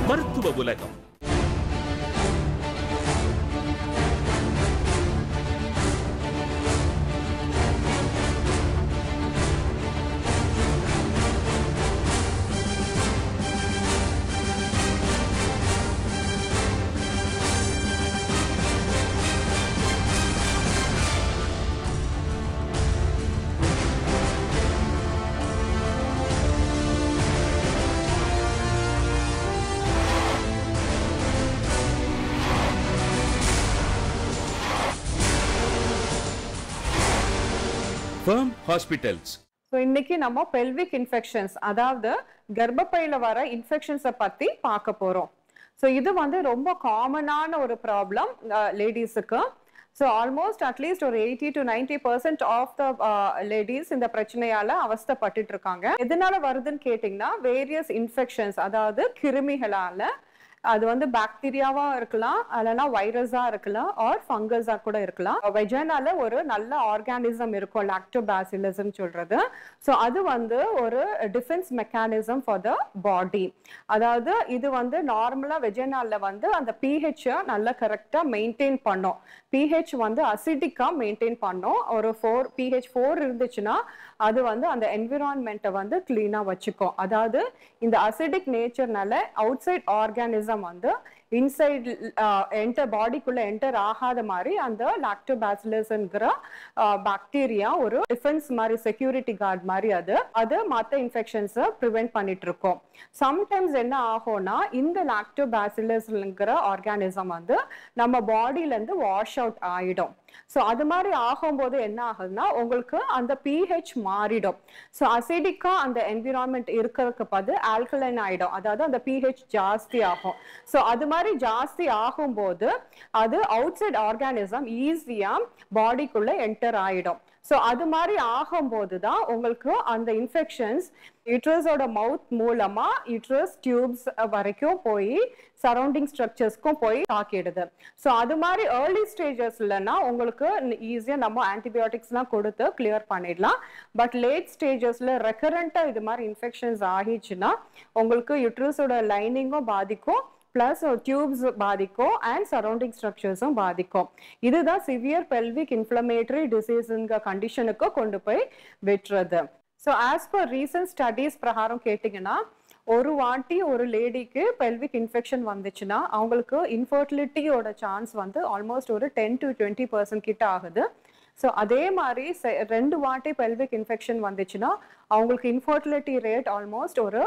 மருத்துவ உலகம். Firm Hospitals. So இன்னைக்கு நம்ம pelvic infections அதாவது கர்ப்பப்பையில வர இன்ஃபெக்ஷன்ஸை பத்தி பார்க்க போறோம். ஸோ இது வந்து ரொம்ப காமனான ஒரு ப்ராப்ளம் லேடிஸுக்கு. ஸோ ஆல்மோஸ்ட் அட்லீஸ்ட் ஒரு 80 to 90% ஆஃப் த லேடிஸ் இந்த பிரச்சனையால அவஸ்தைப்பட்டு இருக்காங்க. எதனால வருதுன்னு கேட்டிங்கன்னா வேரியஸ் இன்ஃபெக்ஷன்ஸ் அதாவது கிருமிகளால, அது வந்து பாக்டீரியாவா இருக்கலாம், இல்லைன்னா வைரஸா இருக்கலாம், ஆர் ஃபங்கஸா கூட இருக்கலாம். வெஜைனால ஒரு நல்ல ஆர்கானிசம் இருக்கும், லாக்டோபாசிலஸ்ன்னு சொல்றது. ஸோ அது வந்து ஒரு defence mechanism for the body. அதாவது இது வந்து நார்மலா வெஜைனால வந்து அந்த pH நல்லா கரெக்டா மெயின்டைன் பண்ணும். pH வந்து அசிடிக்கா மெயின்டைன் பண்ணும். ஒரு pH 4 இருந்துச்சுன்னா அது வந்து அந்த என்விரான்மெண்ட்டை வந்து கிளீனா வச்சுக்கும். அதாவது இந்த அசிடிக் நேச்சர்னால அவுட் சைட் ஆர்கானிசம் வந்து இன்சைட் என்டர் பாடிக்குள்ள என்டர் ஆகாத மாதிரி அந்த லாக்டோபாசிலஸ்ங்கிற பாக்டீரியா ஒரு டிஃபென்ஸ் மாதிரி, செக்யூரிட்டி கார்டு மாதிரி அது மற்ற இன்ஃபெக்ஷன்ஸை ப்ரிவென்ட் பண்ணிட்டு இருக்கோம். சம்டைம்ஸ் என்ன ஆகும்னா இந்த லாக்டோபாசிலஸ்ங்கிற ஆர்கானிசம் வந்து நம்ம பாடியில இருந்து வாஷ் அவுட் ஆயிடும். ஸோ அது மாதிரி ஆகும்போது என்ன ஆகுதுன்னா உங்களுக்கு அந்த pH மாறிடும். ஸோ அசிடிக்கா அந்த என்விரான்மெண்ட் இருக்கிறதுக்கு பதில் ஆல்கலைன் ஆயிடும், அதாவது அந்த pH ஜாஸ்தி ஆகும். ஸோ அது மாதிரி ஜாஸ்தி ஆகும்போது அது அவுட் சைட் ஆர்கானிசம் ஈஸியா பாடிக்குள்ள என்டர் ஆயிடும். ஸோ அது மாதிரி ஆகும்போது தான் உங்களுக்கு அந்த இன்ஃபெக்ஷன்ஸ் யூட்ரஸோட மவுத் மூலமா யூட்ரஸ் டியூப்ஸ் வரைக்கும் போய் சரௌண்டிங் ஸ்ட்ரக்சர்ஸ்க்கும் போய் தாக்கிடுது. ஸோ அது மாதிரி ஏர்லி ஸ்டேஜஸ்லன்னா உங்களுக்கு ஈஸியாக நம்ம ஆன்டிபயோட்டிக்ஸ்லாம் கொடுத்து கிளியர் பண்ணிடலாம். பட் லேட் ஸ்டேஜஸ்ல ரெக்கரண்டா இது மாதிரி இன்ஃபெக்ஷன்ஸ் ஆகிடுச்சுன்னா உங்களுக்கு யூட்ரஸோட லைனிங்கும் பாதிக்கும், பிளஸ் டியூப்ஸ் பாதிக்கும், அண்ட் சரௌண்டிங் ஸ்ட்ரக்சர்ஸும் பாதிக்கும். இதுதான் சிவியர் பெல்விக் இன்ஃப்ளமேட்டரி டிசீஸ்ங்கிற கண்டிஷனுக்கு கொண்டு போய் விட்டுறது. So as per recent studies பிரகாரம் கேட்டிங்கன்னா ஒரு வாட்டி ஒரு லேடிக்கு பெல்விக் இன்ஃபெக்ஷன் வந்துச்சுன்னா அவங்களுக்கு இன்ஃபர்டிலிட்டியோட சான்ஸ் வந்து ஆல்மோஸ்ட் ஒரு 10 to 20% கிட்ட ஆகுது. ஸோ அதே மாதிரி 2 வாட்டி பெல்விக் இன்ஃபெக்ஷன் வந்துச்சுன்னா அவங்களுக்கு இன்ஃபர்டிலிட்டி ரேட் ஆல்மோஸ்ட் ஒரு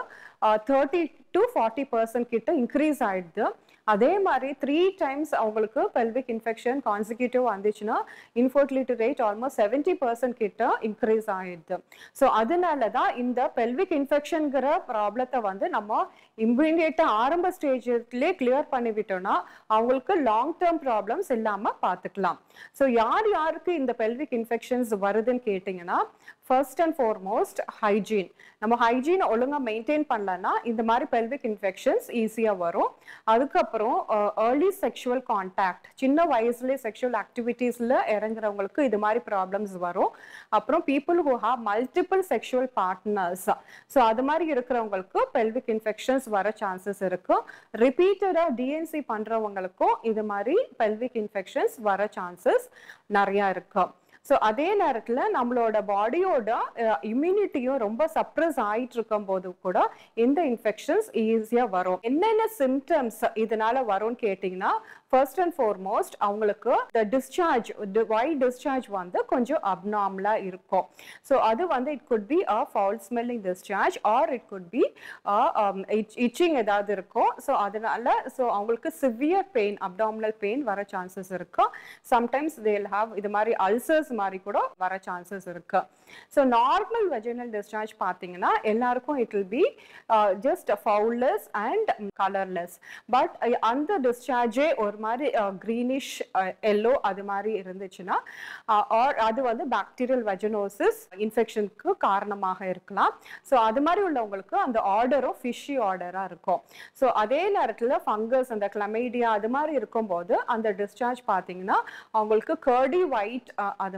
30 to 40% கிட்ட இன்க்ரீஸ் ஆயிடுது. அதே மாதிரி 3 times அவங்களுக்கு பெல்விக் இன்ஃபெக்ஷன் கான்சிக்யூட்டிவ் வந்துச்சுன்னா இன்ஃபர்டிலிட்டி ரேட் ஆல்மோஸ்ட் 70% கிட்ட இன்க்ரீஸ் ஆயிடுது. ஸோ அதனால தான் இந்த பெல்விக் இன்ஃபெக்ஷன்கிற ப்ராப்ளத்தை வந்து நம்ம இம்மிடியேட்டா ஆரம்ப ஸ்டேஜ்லேயே கிளியர் பண்ணிவிட்டோம்னா அவங்களுக்கு லாங் டேர்ம் ப்ராப்ளம்ஸ் இல்லாமல் பார்த்துக்கலாம். ஸோ யாருக்கு இந்த பெல்விக் இன்ஃபெக்ஷன்ஸ் வருதுன்னு கேட்டிங்கன்னா ஃபர்ஸ்ட் அண்ட் ஃபார்மோஸ்ட் ஹைஜீன். நம்ம ஹைஜீன் ஒழுங்காக மெயின்டைன் பண்ணலன்னா இந்த மாதிரி பெல்விக் இன்ஃபெக்ஷன்ஸ் ஈஸியாக வரும். அதுக்கப்புறம் ஏர்லி செக்ஷுவல் கான்டாக்ட், சின்ன வயசுலேயே செக்ஷுவல் ஆக்டிவிட்டீஸில் இறங்குறவங்களுக்கு இது மாதிரி ப்ராப்ளம்ஸ் வரும். அப்புறம் people who have multiple sexual partners, so அது மாதிரி இருக்கிறவங்களுக்கு பெல்விக் இன்ஃபெக்ஷன்ஸ் வர சான்சஸ் இருக்கு. ரிப்பீட்டடாக டிஎன்சி பண்ணுறவங்களுக்கும் இது மாதிரி பெல்விக் இன்ஃபெக்ஷன்ஸ் வர சான்சஸ் நிறையா இருக்கு. ஸோ அதே நேரத்தில் நம்மளோட பாடியோட இம்யூனிட்டியும் ரொம்ப சப்ரஸ் ஆயிட்டு இருக்கும் போது கூட இந்த இன்ஃபெக்ஷன்ஸ் ஈஸியாக வரும். என்னென்ன சிம்டம்ஸ் இதனால வரும்னு கேட்டிங்கன்னா ஃபர்ஸ்ட் அண்ட் ஃபார்மோஸ்ட் அவங்களுக்கு ஒயிட் டிஸ்சார்ஜ் வந்து கொஞ்சம் அப்நார்மலாக இருக்கும். ஸோ அது வந்து it could be a foul smelling discharge or it could be itching ஏதாவது இருக்கும். ஸோ அதனால அவங்களுக்கு சிவியர் பெயின், அப்டாமினல் பெயின் வர சான்சஸ் இருக்கு. சம்டைம்ஸ் தேல் ஹாவ் இது மாதிரி அல்சர்ஸ் மாதிரி கூட வர சான்சஸ் இருக்கு. ஸோ நார்மல் வெஜினல் டிஸ்சார்ஜ் பார்த்தீங்கன்னா எல்லாருக்கும் it will be just foulless and colourless. But அந்த டிஸ்சார்ஜே ஒரு மாதிரி கிரீனிஷ் எல்லோ அது மாதிரி இருந்துச்சுன்னா அது வந்து பாக்டீரியல் வெஜினோசிஸ் இன்ஃபெக்ஷனுக்கு காரணமாக இருக்கலாம். ஸோ அது மாதிரி உள்ளவங்களுக்கு அந்த ஆர்டரும் ஃபிஷி ஆர்டராக இருக்கும். ஸோ அதே நேரத்தில் ஃபங்கஸ், அந்த கிளமைடியா அது மாதிரி இருக்கும்போது அந்த டிஸ்சார்ஜ் பார்த்தீங்கன்னா அவங்களுக்கு கர்டி ஒயிட் அது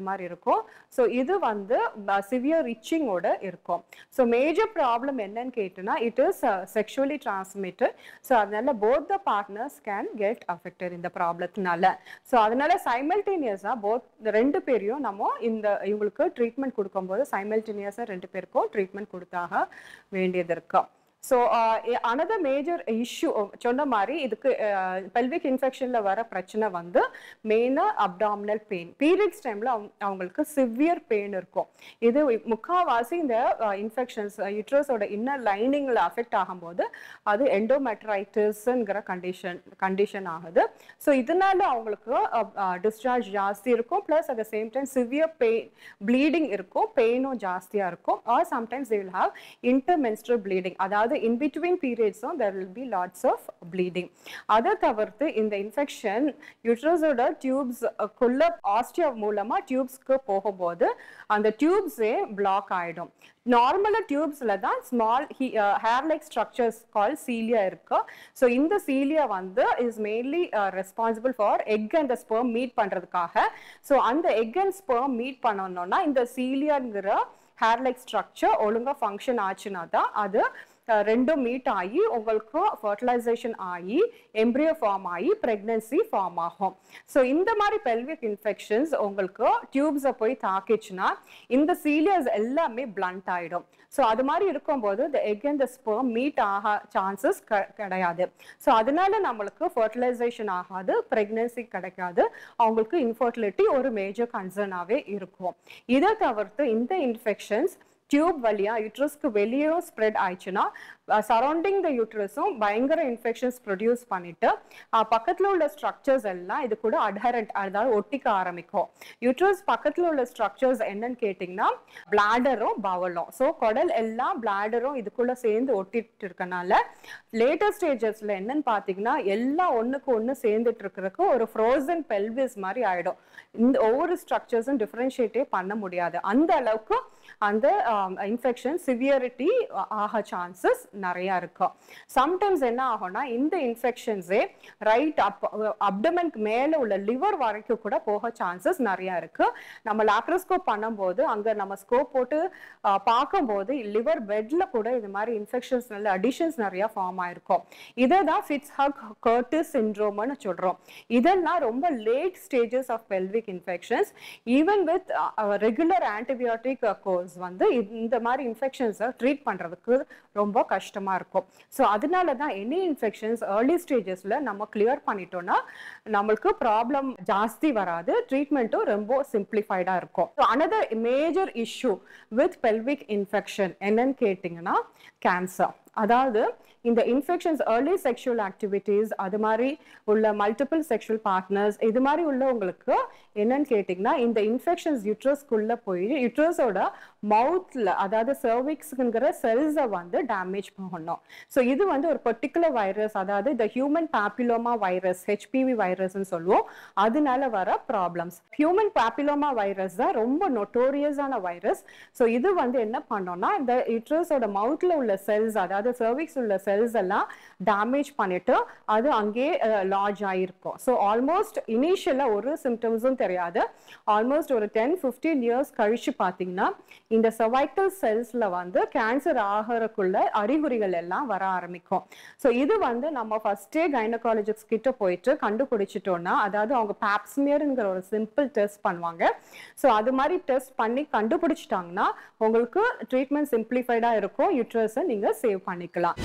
மாதிரி இருக்கும். ஸோ இது வந்து சிவியர் இச்சிங்கோட இருக்கும். ஸோ மேஜர் ப்ராப்ளம் என்னன்னு கேட்டோன்னா it is sexually transmitted. So அதனால both the partners can get affected இந்த ப்ராப்ளத்தினால. ஸோ அதனால சைமல்டேனியஸாக போத் ரெண்டு பேரையும் நம்ம இவங்களுக்கு ட்ரீட்மெண்ட் கொடுக்கும்போது சைமல்டேனியஸாக ரெண்டு பேருக்கும் ட்ரீட்மெண்ட் கொடுத்தாக வேண்டியது இருக்கும். ஸோ another மேஜர் இஷ்யூ சொன்ன மாதிரி இதுக்கு பெல்விக் இன்ஃபெக்ஷன்ல வர பிரச்சனை வந்து மெயினாக அப்டாமினல் பெயின். பீரியட்ஸ் டைம்ல அவங்களுக்கு சிவியர் பெயின் இருக்கும். இது முக்கால்வாசி இந்த இன்ஃபெக்ஷன்ஸ் யூட்ரஸோட இன்னர் லைனிங்ல அஃபெக்ட் ஆகும்போது அது எண்டோமெட்ரைட்டிஸ்ங்கிற கண்டிஷன் ஆகுது. ஸோ இதனால அவங்களுக்கு டிஸ்சார்ஜ் ஜாஸ்தி இருக்கும். Plus at the same time severe pain bleeding இருக்கும், பெயினும் ஜாஸ்தியாக இருக்கும். Or sometimes they will have intermenstrual bleeding. அதாவது in between periods there will be lots of bleeding. அதை தவிர்த்து இந்த இன்ஃபெக்ஷன் யூட்ரஸோட டியூப்ஸ் குள்ள ஆஸ்டியா மூலமா டியூப்ஸ்க்கு போகும்போது அந்த டியூப்ஸே பிளாக் ஆயிடும். நார்மலா டியூப்ஸ்ல தான் small hair like structures call cilia இருக்கு. ஸோ இந்த சீலியா வந்து is mainly responsible for egg and sperm meet பண்றதுக்காக. ஸோ அந்த எக் அண்ட் ஸ்பெர்ம் மீட் பண்ணணும்னா இந்த சீலியாங்கிற ஹேர் லைக் ஸ்ட்ரக்சர் ஒழுங்கா ஃபங்க்ஷன் ஆச்சுன்னா தான் அது ரெண்டும் மீட் ஆகி உங்களுக்கு ஃபர்டிலைசேஷன் ஆகி எம்ப்ரியோ ஃபார்ம் ஆகி பிரெக்னன்சி ஃபார்ம் ஆகும். ஸோ இந்த மாதிரி பெல்விக் இன்ஃபெக்ஷன்ஸ் உங்களுக்கு டியூப்ஸை போய் தாக்கிச்சுன்னா இந்த சீலியர்ஸ் எல்லாமே பிளண்ட் ஆகிடும். ஸோ அது மாதிரி இருக்கும்போது இந்த எக் அண்ட் ஸ்பெர்ம் மீட் ஆக சான்சஸ் கிடையாது. ஸோ அதனால நம்மளுக்கு ஃபர்டிலைசேஷன் ஆகாது, பிரெக்னன்சி கிடைக்காது, அவங்களுக்கு இன்ஃபர்டிலிட்டி ஒரு மேஜர் கன்சர்னாகவே இருக்கும். இதை தவிர்த்து இந்த இன்ஃபெக்ஷன்ஸ் டியூப் வழியா யூட்ரஸ்க்கு வெளியும் ஸ்ப்ரெட் ஆயிடுச்சுன்னா சரௌண்டிங் த யூட்ரஸும் பயங்கர இன்ஃபெக்ஷன்ஸ் ப்ரொடியூஸ் பண்ணிட்டு பக்கத்தில் உள்ள ஸ்ட்ரக்சர்ஸ் எல்லாம் இது கூட அட்ஹரண்ட், அதாவது ஒட்டிக்க ஆரம்பிக்கும். யூட்ரஸ் பக்கத்தில் உள்ள ஸ்ட்ரக்சர்ஸ் என்னன்னு கேட்டிங்கன்னா பிளாடரும் பவலும். ஸோ குடல் எல்லாம் பிளாடரும் இதுக்குள்ள சேர்ந்து ஒட்டிட்டு இருக்கனால லேட்டர் ஸ்டேஜஸ்ல என்னன்னு பார்த்தீங்கன்னா எல்லாம் ஒன்றுக்கு ஒன்று சேர்ந்துட்டு இருக்கிறதுக்கு ஒரு ஃப்ரோசன் பெல்விஸ் மாதிரி ஆயிடும். இந்த ஒவ்வொரு ஸ்ட்ரக்சர்ஸும் டிஃபரன்ஷியேட்டே பண்ண முடியாது. அந்த அளவுக்கு அந்த இன்ஃபெக்ஷன் சிவியரிட்டி ஆக சான்சஸ் நிறைய இருக்கும். சம்டைம்ஸ் என்ன ஆகும்னா இந்த இன்ஃபெக்ஷன்ஸே ரைட் அப்டமனுக்கு மேலே உள்ள லிவர் வரைக்கும் கூட போக சான்சஸ் நிறைய இருக்கு. நம்ம லாப்ரோஸ்கோப் பண்ணும்போது அங்க நம்ம ஸ்கோப் போட்டு பார்க்கும்போது லிவர் பெட்ல கூட இது மாதிரி இன்ஃபெக்ஷன்ஸ் அடிஷன்ஸ் நிறைய ஃபார்ம் ஆயிருக்கும். இதை தான் ஃபிட்ஸ்-ஹக்-கர்டிஸ் சிண்ட்ரோம்னு சொல்றோம். இதெல்லாம் ரொம்ப late stages of pelvic infections. Even with regular antibiotic course வந்து இந்த மாதிரி இன்ஃபெக்ஷன்ஸை ட்ரீட் பண்றதுக்கு ரொம்ப கஷ்டமா இருக்கும். ஸோ அதனால தான் எனி இன்ஃபெக்ஷன்ஸ் ஏர்லி ஸ்டேஜஸ்ல நம்ம கிளியர் பண்ணிட்டோம்னா நம்மளுக்கு ப்ராப்ளம் ஜாஸ்தி வராது, ட்ரீட்மெண்ட்டும் ரொம்ப சிம்பிளிஃபைடா இருக்கும். Another major issue with pelvic infection என்னன்னு கேட்டிங்கன்னா கேன்சர். அதாவது இந்த இன்ஃபெக்ஷன்ஸ் ஏர்லி செக்ஷுவல் ஆக்டிவிட்டீஸ் அது மாதிரி உள்ள மல்டிபிள் செக்ஷுவல் பார்ட்னர்ஸ் இது மாதிரி உள்ளவங்களுக்கு என்னன்னு கேட்டிங்கன்னா இந்த இன்ஃபெக்ஷன்ஸ் யூட்ரஸ்க்குள்ள போய் யூட்ரஸோட மவுத்ல அதாவது சர்விக்ஸ்ங்கிற செல்ஸை வந்து டேமேஜ் பண்ணணும். ஸோ இது வந்து ஒரு பர்டிகுலர் வைரஸ், அதாவது இந்த ஹியூமன் பாப்பிலோமா வைரஸ் ஹெச்பிவி வைரஸ்ன்னு சொல்லுவோம். அதனால வர ப்ராப்ளம்ஸ். ஹியூமன் பாப்பிலோமா வைரஸ் தான் ரொம்ப நொட்டோரியஸான வைரஸ். ஸோ இது வந்து என்ன பண்ணோம்னா இந்த யூட்ரஸோட மவுத்ல உள்ள செல்ஸ் அதாவது சர்விக்ஸ் உள்ள செல்ஸ் எல்லாம் டேமேஜ் பண்ணிட்டு அது அங்கே லாட்ஜ் ஆயிருக்கும். ஸோ ஆல்மோஸ்ட் இனிஷியலா ஒரு சிம்டம்ஸும் தெரியாது. ஆல்மோஸ்ட் ஒரு 10-15 இயர்ஸ் கழிச்சு பார்த்தீங்கன்னா இந்த சர்வைக்கல் செல்ஸ்ல வந்து கேன்சர் ஆகிறதுக்குள்ள அறிகுறிகள் எல்லாம் வர ஆரம்பிக்கும். ஸோ இது வந்து நம்ம ஃபர்ஸ்டே கைனகாலஜிஸ்ட் கிட்ட போயிட்டு கண்டுபிடிச்சிட்டோம்னா, அதாவது அவங்க பாப்ஸ்மியர்ங்கிற ஒரு சிம்பிள் டெஸ்ட் பண்ணுவாங்க. ஸோ அது மாதிரி டெஸ்ட் பண்ணி கண்டுபிடிச்சிட்டாங்கன்னா உங்களுக்கு ட்ரீட்மெண்ட் சிம்பிளிஃபைடா இருக்கும், யூட்ரஸை நீங்க சேவ் பண்ணிக்கலாம்.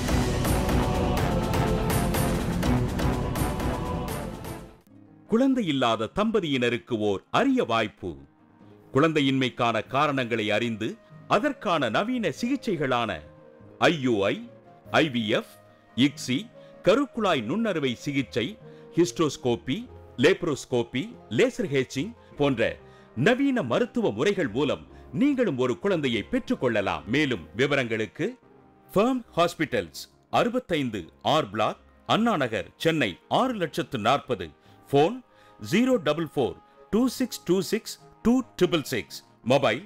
குழந்தை இல்லாத தம்பதியினருக்கு ஓர் அரிய வாய்ப்பு. குழந்தையின்மைக்கான காரணங்களை அறிந்து அதற்கான நவீன சிகிச்சைகளான IUI, IVF, ICSI, கருக்குழாய் நுண்ணறுவை சிகிச்சை, ஹிஸ்டோஸ்கோபி, லேப்ரோஸ்கோபி, லேசர் ஹேச்சிங் போன்ற நவீன மருத்துவ முறைகள் மூலம் நீங்களும் ஒரு குழந்தையை பெற்றுக் கொள்ளலாம். மேலும் விவரங்களுக்கு firm hospitals 65 R block, Anna Nagar, Chennai 6,40,000. Phone 044-2626-2666. Mobile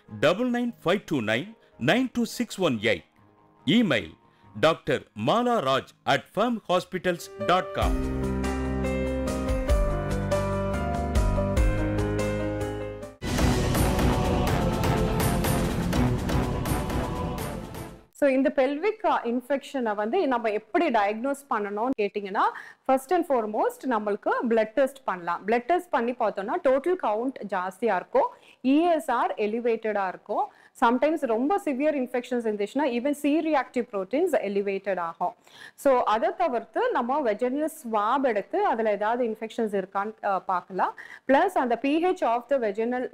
9952992618. Email Dr.Mala Raj @firmhospitals.com. இந்த pelvic infection வந்து நம்ம எப்படி டயக்னோஸ் பண்ணணும்னு கேட்டிங்கன்னா ஃபர்ஸ்ட் அண்ட் ஃபார்மோஸ்ட் நம்மளுக்கு பிளட் டெஸ்ட் பண்ணலாம். பிளட் டெஸ்ட் பண்ணி பார்த்தோம்னா டோட்டல் கவுண்ட் ஜாஸ்தியாக இருக்கும், ESR எலிவேட்டடாக இருக்கும். சம்டைம்ஸ் ரொம்ப சிவியர் இன்ஃபெக்ஷன்ஸ் இருந்துச்சுன்னா even C reactive proteins elevated ஆகும். ஸோ அதை தவிர்த்து நம்ம வெஜினல் ஸ்வாப் எடுத்து அதில் ஏதாவது இன்ஃபெக்ஷன்ஸ் இருக்கான்னு பார்க்கலாம். ப்ளஸ் அந்த pH ஆஃப் த வெஜினல்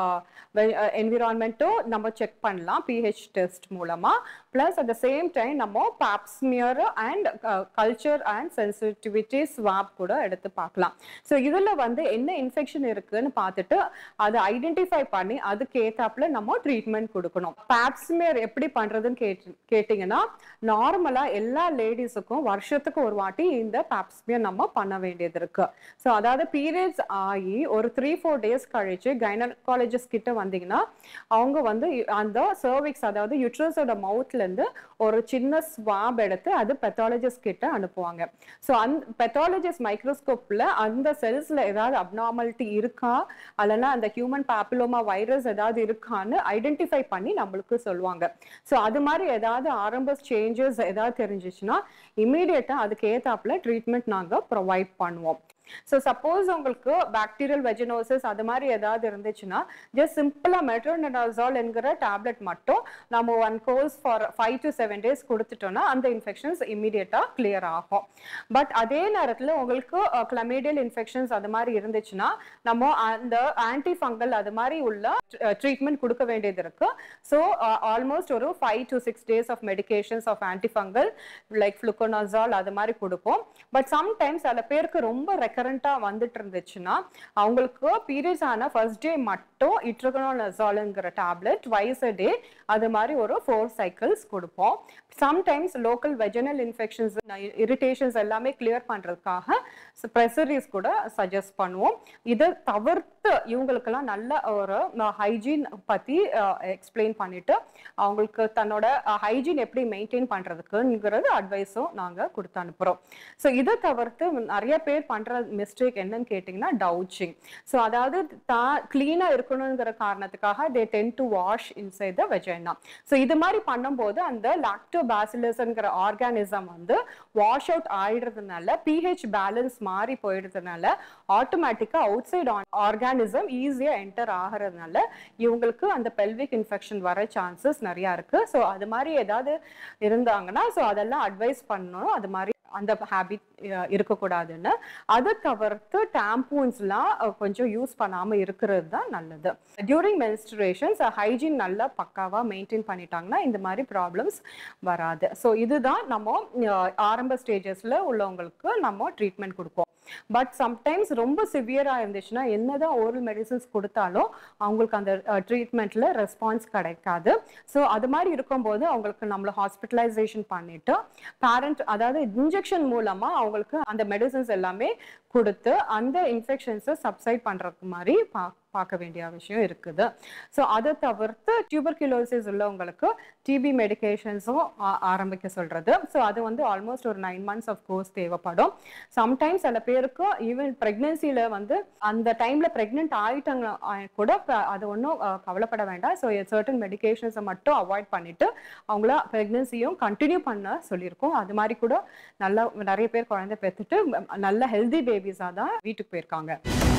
என்விரான்மெண்ட்டும் நம்ம செக் பண்ணலாம் pH டெஸ்ட் மூலமாக. Plus at the same time நம்ம pap smear and culture and sensitivity swab கூட எடுத்து பார்க்கலாம். ஸோ இதில் வந்து என்ன இன்ஃபெக்ஷன் இருக்குன்னு பார்த்துட்டு அதை ஐடென்டிஃபை பண்ணி அதுக்கு ஏத்தாப்புல நம்ம ட்ரீட்மெண்ட் கொடுக்கணும். பாப்ஸ்மியர் எப்படி பண்றதுன்னு கேட்டீங்கன்னா நார்மலா எல்லா லேடிஸுக்கும் வருஷத்துக்கு ஒரு வாட்டி இந்த பாப்ஸ்மியர் நம்ம பண்ண வேண்டியது இருக்கு. ஸோ அதாவது பீரியட்ஸ் ஆகி ஒரு 3-4 டேஸ் கழிச்சு கைனகாலஜிஸ்ட் கிட்ட வந்தீங்கன்னா அவங்க வந்து அந்த சர்விக்ஸ் அதாவது யூட்ரஸோட மவுத்ல இருந்து ஒரு சின்ன ஸ்வாப் எடுத்து அது பெத்தாலஜிஸ்ட் கிட்ட அனுப்புவாங்க. ஸோ அந்த பெத்தாலஜிஸ்ட் மைக்ரோஸ்கோப்ல அந்த செல்ஸ்ல ஏதாவது அப்நார்மாலிட்டி இருக்கா அல்லனா அந்த ஹியூமன் பாப்பிலோமா வைரஸ் ஏதாவது இருக்கான்னு ஐடென்டிஃபை பண்ணி நம்மளுக்கு சொல்லுவாங்க. ஸோ அது மாதிரி ஏதாவது ஆரம்ப சேஞ்சஸ் ஏதாவது தெரிஞ்சிச்சுன்னா இமீடியட்டா அதுக்கு ஏத்தாப்புல ட்ரீட்மெண்ட் நாங்கள் ப்ரொவைட் பண்ணுவோம். ஸோ சப்போஸ் உங்களுக்கு பாக்டீரியல் வெஜினோசிஸ் அது மாதிரி ஏதாவது இருந்துச்சுன்னா ஜஸ்ட் சிம்பிளா மெட்ரோனிடாசோல் என்கிற டேப்லெட் மட்டும் நம்ம 1 கோர்ஸ் ஃபார் 5 to 7 days கொடுத்துட்டோம்னா அந்த இன்ஃபெக்ஷன்ஸ் இமீடியட்டா கிளியர் ஆகும். பட் அதே நேரத்தில் உங்களுக்கு கிளமீடியல் இன்ஃபெக்ஷன்ஸ் அது மாதிரி இருந்துச்சுன்னா நம்ம அந்த ஆன்டி ஃபங்கல் அது மாதிரி உள்ள ட்ரீட்மெண்ட் கொடுக்க வேண்டியது இருக்கு. ஸோ ஆல்மோஸ்ட் ஒரு 5 to 6 days of medications of antifungal like fluconazole அது மாதிரி கொடுப்போம். பட் சம்டைம்ஸ் சில பேருக்கு ரொம்ப ரெக்கரண்டா வந்துட்டு இருந்துச்சுன்னா அவங்களுக்கு பீரியட்ஸ் ஆன ஃபர்ஸ்ட் டே மட்டும் இட்ரோகனோனசால்ங்கிற டேப்லெட் ட்வைஸ் அ டே அது மாதிரி ஒரு 4 சைக்கிள்ஸ் கொடுப்போம். Sometimes local vaginal infections irritations எல்லாமே கிளியர் பண்றதுக்காக ப்ரெசரிஸ் கூட சஜஸ்ட் பண்ணுவோம். இதை தவிர்த்து இவங்களுக்கெல்லாம் நல்ல ஒரு ஹைஜீன் பத்தி எக்ஸ்பிளைன் பண்ணிட்டு அவங்களுக்கு தன்னோட ஹைஜீன் எப்படி மெயின்டைன் பண்றதுக்குங்கிறது அட்வைஸும் நாங்க கொடுத்து அனுப்புறோம். ஸோ இதை தவிர்த்து நிறைய பேர் பண்ற மிஸ்டேக் என்னன்னு கேட்டீங்கன்னா டவுச்சிங். ஸோ அதாவது கிளீனா இருக்கணுங்கிற காரணத்துக்காக they tend to wash inside the vagina. So இது மாதிரி பண்ணும்போது அந்த லாக்டோபாசிலஸ்ங்கிற ஆர்கானிசம் வந்து வாஷ் அவுட் ஆயிடுறதுனால pH பேலன்ஸ் மாறி போயிடுறதுனால ஆட்டோமேட்டிக்கா அவுட் சைட் ஆர்கானிசம் ஈஸியா என்டர் ஆகிறதுனால இவங்களுக்கு அந்த பெல்விக் இன்ஃபெக்ஷன் வர சான்சஸ் நிறைய இருக்கு. ஸோ அது மாதிரி ஏதாவது இருந்தாங்கன்னா ஸோ அதெல்லாம் அட்வைஸ் பண்ணணும் அது மாதிரி அந்த ஹேபிட் இருக்கக்கூடாதுன்னு. அதை தவிர்த்து டாம்பூன்ஸ்லாம் கொஞ்சம் யூஸ் பண்ணாமல் இருக்கிறது தான் நல்லது. டியூரிங் மென்ஸ்ட்ரேஷன்ஸ் ஹைஜீன் நல்லா பக்காவாக மெயின்டைன் பண்ணிட்டாங்கன்னா இந்த மாதிரி ப்ராப்ளம்ஸ் வராது. ஸோ இதுதான் நம்ம ஆரம்ப ஸ்டேஜஸில் உள்ளவங்களுக்கு நம்ம ட்ரீட்மெண்ட் கொடுப்போம். பட் சம்டைம்ஸ் ரொம்ப சிவியராக இருந்துச்சுன்னா என்னதான் ஓரல் மெடிசன்ஸ் கொடுத்தாலும் அவங்களுக்கு அந்த ட்ரீட்மெண்ட்ல ரெஸ்பான்ஸ் கிடைக்காது. ஸோ அது மாதிரி இருக்கும்போது அவங்களுக்கு நம்மளை ஹாஸ்பிட்டலைசேஷன் பண்ணிட்டு பேரண்ட் அதாவது இன்ஜெக்ஷன் மூலமா அவங்களுக்கு அந்த மெடிசன்ஸ் எல்லாமே கொடுத்து அந்த இன்ஃபெக்ஷன்ஸை சப்சைட் பண்றதுக்கு மாதிரி பார்க்க வேண்டிய விஷயம் இருக்குது. ஸோ அதை தவிர்த்து டியூபர்குலோசிஸ் உள்ளவங்களுக்கு டிபி மெடிகேஷன்ஸும் ஆரம்பிக்க சொல்றது. ஸோ அது வந்து ஆல்மோஸ்ட் ஒரு 9 months ஆஃப் கோர்ஸ் தேவைப்படும். சம்டைம்ஸ் சில பேருக்கு ஈவன் பிரெக்னன்சியில வந்து அந்த டைம்ல பிரெக்னென்ட் ஆயிட்டாங்க கூட அது ஒன்றும் கவலைப்பட வேண்டாம். ஸோ சர்டன் மெடிகேஷன்ஸை மட்டும் அவாய்ட் பண்ணிட்டு அவங்கள பிரெக்னன்சியும் கண்டினியூ பண்ண சொல்லியிருக்கோம். அது மாதிரி கூட நிறைய பேர் குழந்தை பெற்றுட்டு நல்ல ஹெல்தி பேபிஸா தான் வீட்டுக்கு போயிருக்காங்க.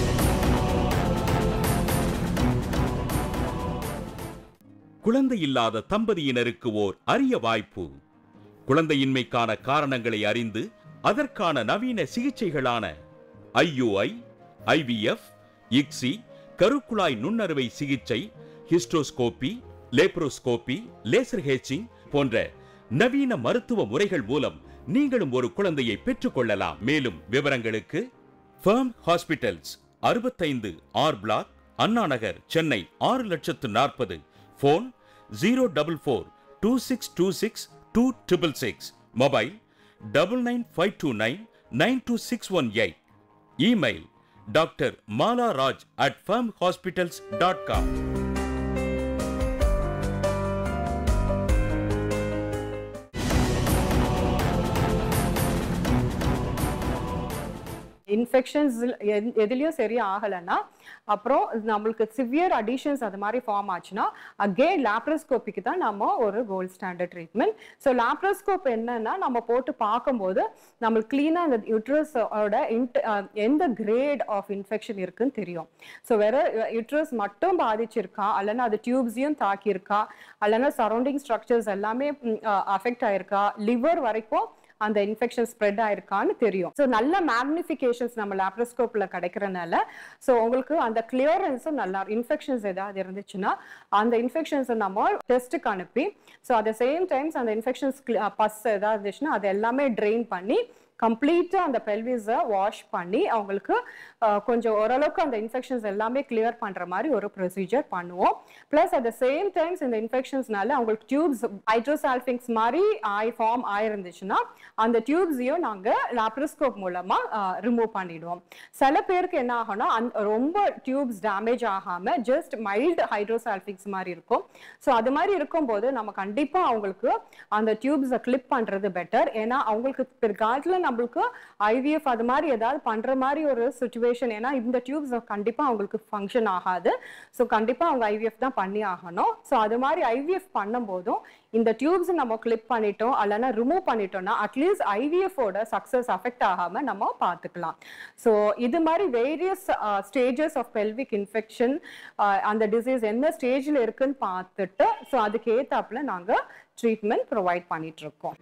குழந்தை இல்லாத தம்பதியினருக்கு ஓர் அரிய வாய்ப்பு. குழந்தையின்மைக்கான காரணங்களை அறிந்து அதற்கான நவீன சிகிச்சைகளான IUI, IVF, ICSI, கருக்குழாய் நுண்ணறுவை சிகிச்சை, ஹிஸ்டோஸ்கோபி, லேப்ரோஸ்கோபி, லேசர் ஹேச்சிங் போன்ற நவீன மருத்துவ முறைகள் மூலம் நீங்களும் ஒரு குழந்தையை பெற்றுக் கொள்ளலாம். மேலும் விவரங்களுக்கு firm hospitals 65 R block, Anna Nagar, Chennai 6,40,000. Phone 044-2626-2666. Mobile 9952992618. Email Dr.Mala Raj at firmhospitals.com. Infections எதுலயும் சரி ஆகலைன்னா அப்புறம் நம்மளுக்கு சிவியர் அடிஷன்ஸ் அது மாதிரி ஃபார்ம் ஆச்சுன்னா அகெயின் லாப்ரோஸ்கோபிக்கு தான் நம்ம ஒரு gold standard treatment. So laparoscope என்னன்னா நம்ம போட்டு பார்க்கும்போது நம்மளுக்கு கிளீனாக அந்த யூட்ரஸோட எந்த கிரேட் ஆஃப் இன்ஃபெக்ஷன் இருக்குன்னு தெரியும். ஸோ வேற யூட்ரஸ் மட்டும் பாதிச்சிருக்கா அல்லனா அது டியூப்ஸையும் தாக்கியிருக்கா அல்லனா சரௌண்டிங் ஸ்ட்ரக்சர்ஸ் எல்லாமே அஃபெக்ட் ஆயிருக்கா லிவர் வரைக்கும் அந்த இன்ஃபெக்ஷன் ஸ்ப்ரெட் ஆயிருக்கான்னு தெரியும். ஸோ நல்ல மேக்னிஃபிகேஷன்ஸ் நம்ம லாப்ரோஸ்கோப்ல கிடைக்கிறனால ஸோ உங்களுக்கு அந்த கிளியரன்ஸும் நல்லா இன்ஃபெக்ஷன்ஸ் ஏதாவது இருந்துச்சுன்னா அந்த இன்ஃபெக்ஷன்ஸை நம்ம டெஸ்ட்டுக்கு அனுப்பி so at the same times அந்த இன்ஃபெக்ஷன்ஸ் பஸ் ஏதாவது இருந்துச்சுன்னா அது எல்லாமே ட்ரெயின் பண்ணி கம்ப்ளீட்டா அந்த பெல்விஸை வாஷ் பண்ணி அவங்களுக்கு கொஞ்சம் ஓரளவுக்கு அந்த இன்ஃபெக்ஷன்ஸ் எல்லாமே கிளியர் பண்ற மாதிரி ஒரு ப்ரொசீஜர் பண்ணுவோம். Plus at the same times இந்த இன்ஃபெக்ஷன்ஸ்னால அவங்களுக்கு டியூப்ஸ் ஹைட்ரோசால்ஃபிங்ஸ் மாதிரி ஃபார்ம் ஆயிருந்துச்சுன்னா அந்த டியூப்ஸையும் நாங்க லாப்ரோஸ்கோப் மூலமா ரிமூவ் பண்ணிடுவோம். சில பேருக்கு என்ன ஆகும்னா ரொம்ப டியூப்ஸ் டேமேஜ் ஆகாம ஜஸ்ட் மைல்டு ஹைட்ரோசால்ஃபிங்ஸ் மாதிரி இருக்கும். ஸோ அது மாதிரி இருக்கும்போது நம்ம கண்டிப்பா அவங்களுக்கு அந்த டியூப்ஸை கிளிப் பண்றது பெட்டர். ஏன்னா அவங்களுக்கு பிற்காலத்துல நம்மளுக்கு ஐவிஎஃப் அது மாதிரி ஏதாவது பண்ற மாதிரி ஒரு சிச்சுவேஷன், ஏன்னா இந்த டியூப்ஸ் கண்டிப்பா அவங்களுக்கு ஃபங்க்ஷன் ஆகாது. ஸோ கண்டிப்பா அவங்க ஐவிஎஃப் தான் பண்ணி ஆகணும். ஸோ அது மாதிரி ஐவிஎஃப் பண்ணும் போதும் இந்த டியூப்ஸ் நம்ம கிளிப் பண்ணிட்டோம் அல்லனா ரிமூவ் பண்ணிட்டோம்னா அட்லீஸ்ட் ஐவிஎஃபோட சக்சஸ் அஃபெக்ட் ஆகாம நம்ம பார்த்துக்கலாம். ஸோ இது மாதிரி various stages of pelvic infection அந்த டிசீஸ் என்ன ஸ்டேஜ்ல இருக்குன்னு பார்த்துட்டு ஸோ அதுக்கு ஏத்தாப்புல நாங்க ட்ரீட்மெண்ட் ப்ரொவைட் பண்ணிட்டு இருக்கோம்.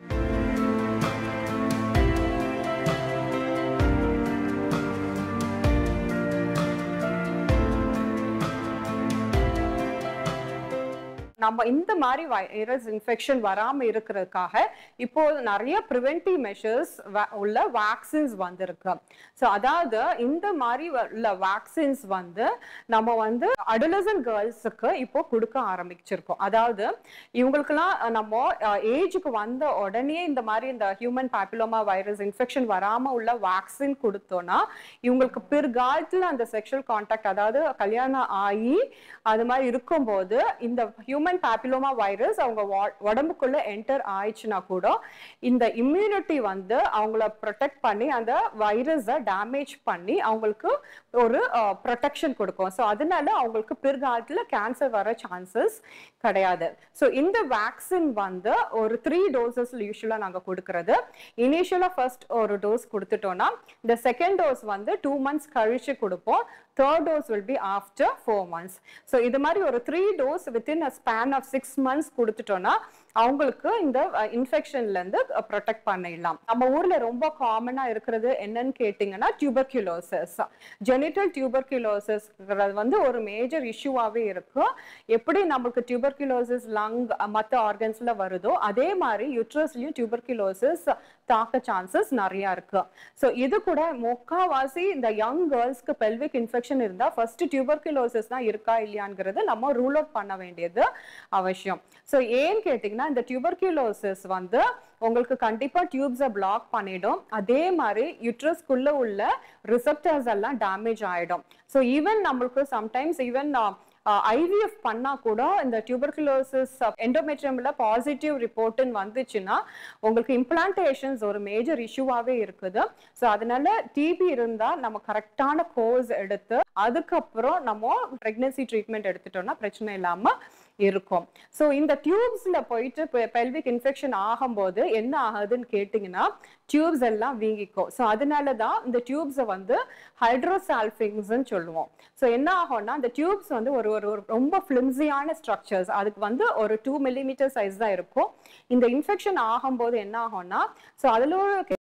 நம்ம இந்த மாதிரி வைரஸ் இன்ஃபெக்ஷன் வராம இருக்கிறதுக்காக இப்போ நிறைய ப்ரிவென்டிவ் மெஷர்ஸ் உள்ள வேக்சின்ஸ் வந்திருக்கு. ஸோ அதாவது இந்த மாதிரி உள்ள வேக்சின்ஸ் நம்ம அடலசன்ட் கேர்ள்ஸுக்கு இப்போ கொடுக்க ஆரம்பிச்சிருக்கோம். அதாவது இவங்களுக்குலாம் நம்ம ஏஜுக்கு வந்த உடனே இந்த மாதிரி இந்த ஹியூமன் பாப்பிலோமா வைரஸ் இன்ஃபெக்ஷன் வராம உள்ள வேக்சின் கொடுத்தோம்னா இவங்களுக்கு பிற்காலத்துல அந்த செக்ஷுவல் கான்டாக்ட் அதாவது கல்யாணம் ஆகி அது மாதிரி இருக்கும்போது இந்த ஹியூமன் பாப்பிலோமா வைரஸ் அவங்க உடம்புக்குள்ள என்டர் ஆயிடுச்சுன்னா கூட இந்த இம்யூனிட்டி அவங்கள ப்ரொடெக்ட் பண்ணி அந்த வைரஸை டேமேஜ் பண்ணி அவங்களுக்கு ஒரு ப்ரொடெக்ஷன் கொடுக்கும். ஸோ அதனால அவங்களுக்கு பிற்காலத்துல கேன்சர் வர சான்சஸ் கிடையாது. ஸோ இந்த வேக்சின் ஒரு 3 டோசஸ் யூஸ்வலா நாங்க கொடுக்கறது. இனிஷியலா ஃபர்ஸ்ட் ஒரு டோஸ் கொடுத்துட்டோம்னா இந்த செகண்ட் டோஸ் 2 months கழிச்சு கொடுப்போம். Third dose will be after 4 months. So இது மாதிரி ஒரு 3 dose within a span of 6 months கொடுத்துட்டோம்னா அவங்களுக்கு இந்த இன்ஃபெக்ஷன்ல இருந்து ப்ரொடெக்ட் பண்ணிடலாம். நம்ம ஊர்ல ரொம்ப காமனா இருக்கிறது என்னன்னு கேட்டீங்கன்னா டியூபர்குலோசிஸ். ஜெனிட்டல் டியூபர்குலோசிஸ் ஒரு மேஜர் இஷ்யூவாவே இருக்கு. எப்படி நமக்கு டியூபர்குலோசிஸ் லங் மற்ற ஆர்கன்ஸ்ல வருதோ அதே மாதிரி யூட்ரஸ்லயும் டியூபர்குலோசிஸ் தாக்க சான்சஸ் நிறைய இருக்கு. ஸோ இது கூட முக்காவாசி இந்த யங் கேர்ள்ஸ்க்கு பெல்விக் இன்ஃபெக்ஷன் இருந்தா ஃபர்ஸ்ட் டியூபர்குலோசிஸ் தான் இருக்கா இல்லையாங்கிறது நம்ம ரூல் அவுட் பண்ண வேண்டியது அவசியம். ஸோ ஏன்னு கேட்டீங்கன்னா இந்த டியூபர்குலோசிஸ் உங்களுக்கு கண்டிப்பா டியூப்ஸை பிளாக் பண்ணிடும். அதே மாதிரி யூட்ரஸ்குள்ள உள்ள ரிசெப்டர்ஸ் எல்லாம் டேமேஜ் ஆயிடும். ஸோ ஈவன் நம்மளுக்கு சம்டைம்ஸ் ஈவன் ஐவிஎஃப் பண்ணா கூட இந்த டியூபர்குலோசிஸ் எண்டோமெட்ரியம்ல பாசிட்டிவ் ரிப்போர்ட்னு வந்துச்சுன்னா உங்களுக்கு இம்ப்ளான்டேஷன்ஸ் ஒரு மேஜர் இஷ்யூவாவே இருக்குது. ஸோ அதனால டிபி இருந்தா நம்ம கரெக்டான கோர்ஸ் எடுத்து அதுக்கப்புறம் நம்ம பிரெக்னன்சி ட்ரீட்மெண்ட் எடுத்துட்டோம்னா பிரச்சனை இல்லாம இருக்கும். ஸோ இந்த டியூப்ஸ்ல போயிட்டு பெல்விக் இன்ஃபெக்ஷன் ஆகும்போது என்ன ஆகுதுன்னு கேட்டீங்கன்னா டியூப்ஸ் எல்லாம் வீங்கிக்கும். ஸோ அதனாலதான் இந்த டியூப்ஸை ஹைட்ரோசால்ஃபிங்ஸ் சொல்லுவோம். ஸோ என்ன ஆகும்னா இந்த டியூப்ஸ் ஒரு ரொம்ப ஃபிளிம்ஸியான ஸ்ட்ரக்சர்ஸ் அதுக்கு ஒரு 2 millimeter சைஸ் தான் இருக்கும். இந்த இன்ஃபெக்ஷன் ஆகும்போது என்ன ஆகும்னா ஸோ அதுல